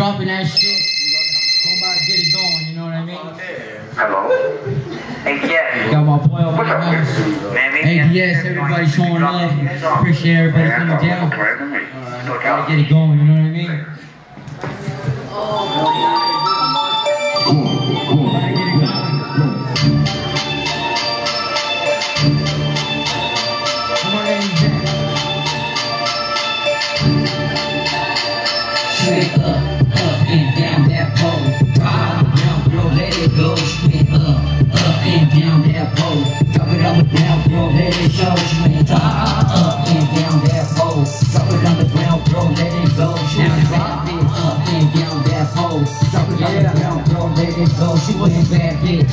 dropping that shit. I'm about to get it going, you know what I mean? Hello? ADS. Got my boy over What's up, the ADS, everybody showing love. Appreciate everybody coming down. Gotta get it going, you know what I mean? Straight up and down that pole. Ride down, bro, let it go. Straight up and down that pole. Drop it on the ground, bro, let it show. Straight up and down that pole. Drop it on the ground, bro, let it go. Now drop it up and down that pole. Drop it on the ground, bro, let it go. She was a bad bitch.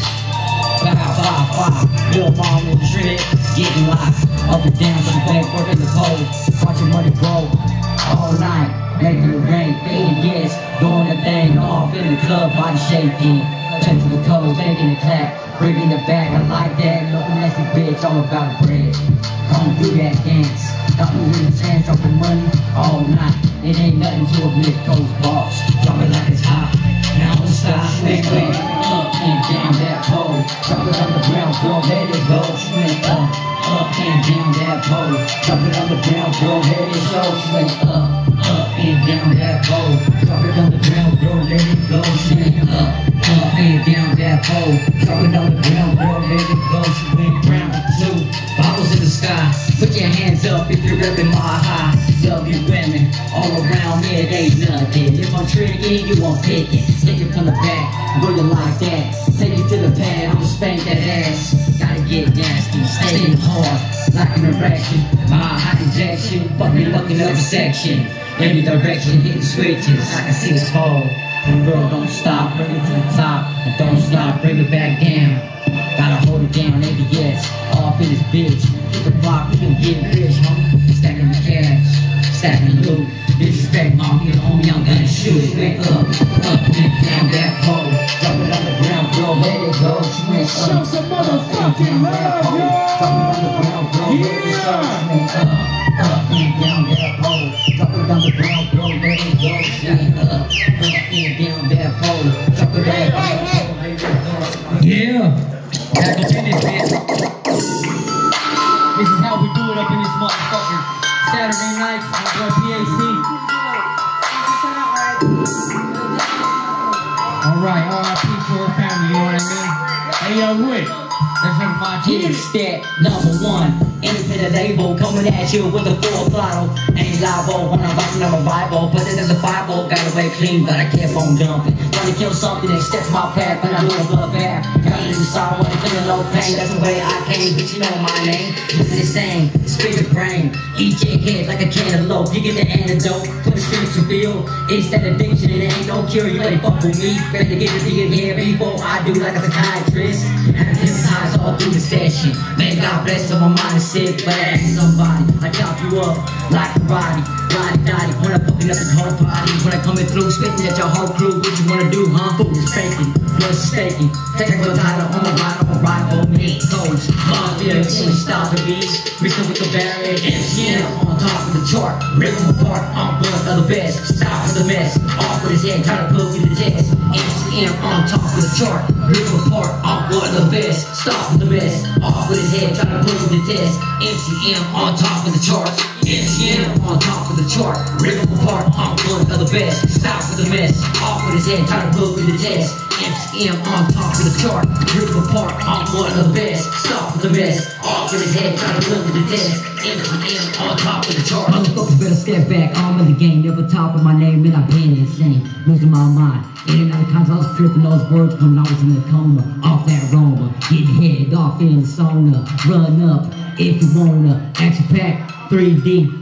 Wow. Little mom in the trip, getting locked. Up and down, she back, working the pole. Watching money grow all night. Making it rain, fading yes, doing the thing off in the club, body shaking, touching the toes, making it clap, bringing it back. I like that, looking at the bitch, all about bread. Come do that dance, got me in the chance, dropping money all night. It ain't nothing to a mid coast boss, drop it like it's hot. Now don't stop, swing up and down that pole, drop it on the ground, bro, let it go. Swing up and down that pole, drop it on the ground, bro, let it go. Swing up and down that pole, drop it on the ground, bro, let it go. Swing up and down that pole, drop it on the ground, bro, let it go. She went round two, bottles in the sky. Put your hands up if you're repping my high. Love you women all around me, it ain't nothing. If I'm tricking, you won't pick it. Stick it from the back, go you like that. Take it to the pad, I'ma spank that ass. Gotta get nasty, staying hard, like an erection. My hot injection, fucking up a section. Every direction, hitting switches like a 6-hole. Girl, don't stop, bring it to the top. And don't stop, bring it back down. Gotta hold it down, ABS, off in this bitch. Keep the block, we can get rich, homie. Stacking the cash, stacking the loot. Disrespect, mafia, homie, I'm gonna shoot it. Swing up and down that pole. Drop it on the ground, bro, let it go. Swing Show some motherfucking love, yo! Drop it on the ground, bro, let it go. Swing up and down that pole. Drop it on the ground, bro, let it go. Swing up and down that pole. Drop it on the ground, bro, let it go. Yeah! Back up in this bitch. This is how we do it up in this motherfucker. Saturday nights, my boy PAC. Alright, RIP to her family, you know what I mean? Hey, yo, Rick. That's everybody. Hit step number one, independent label coming at you with a full throttle. Ain't liable when I'm rocking on a Bible, but this is a Bible. Got away clean, but I kept on dumping. Trying to kill something that steps my path, but I lose a bath. Got to decide when I'm feeling low pain. That's the way I came, but you know my name. This is the same, spit your brain. Eat your head like a cantaloupe. You get the antidote, put the streets to feel. It's that addiction, it ain't no cure. You better fuck with me, better get it to your head before I do like a psychiatrist. And I hypnotize all through the session. Man, God bless them, my mind is sick, but I ask somebody. I chop you up like karate, dotty. When I'm fucking up the whole party, when I'm coming through, spitting at your whole crew. What you wanna do, huh? Food is faking, blood is staking. Technical title on the rival, me, coach. Mafia, killing stop the beats. Mixing with the barrier, MCM on top of the chart. Rip them apart, I'm one of the best. Stop for the mess, off with his head, try to put me to test. MCM on top of the chart. Rip them apart, I'm one of the best. Stop for the mess, off with his head, try to put me to test. MCM on top of the charts. MCM on top of the chart. Rip them apart, I'm one of the best. Stop for the mess, off with his head, try to put me to test. MCM on top of the chart. Rip them apart, I'm one of the best. Stop for the mess, off with his head, try to put me to test. MCM on top of the chart. Motherfuckers better step back, I'm in the game. Never top of my name, and I've been insane. Losing my mind. In and out of times I was tripping those words when I was in the coma. Off that Roma, getting head off in the sauna. Run up if you wanna. Action pack 3D.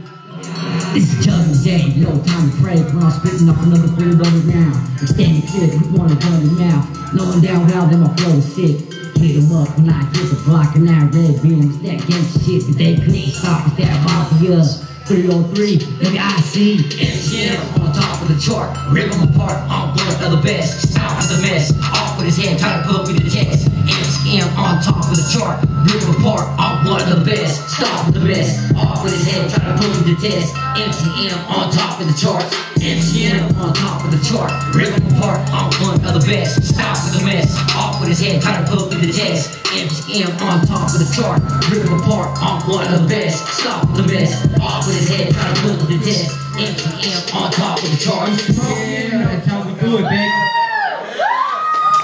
This is Chugging Day, no time to pray. When I'm spitting off another 3 round. Extended clip, we wanna run it now. Knowing down how that my flow is sick. Hit 'em up when I hit the block and I red beams. That gangsta shit that they couldn't stop with that mafia. 303, baby, I see MCM on top of the chart. Rip them apart, I'm one of the best. Stop for the mess, off with his head, try to put me to the test. MCM on top of the chart. rip him apart, I'm one of the best. Stop with the best, off with his head, try to prove the test. MCM on top of the charts, MCM on top of the chart. Rip him apart, I'm one of the best. Stop with the mess, off with his head, try to prove the test. MCM on top of the chart, rip him apart, I'm one of the best. Stop with the mess, off with his head, try to prove the test. MCM on top of the charts. Yeah, that's how we do it, baby.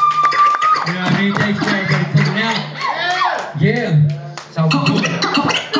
You know what I mean? Thanks for everybody coming out. Yeah, that's how we do it.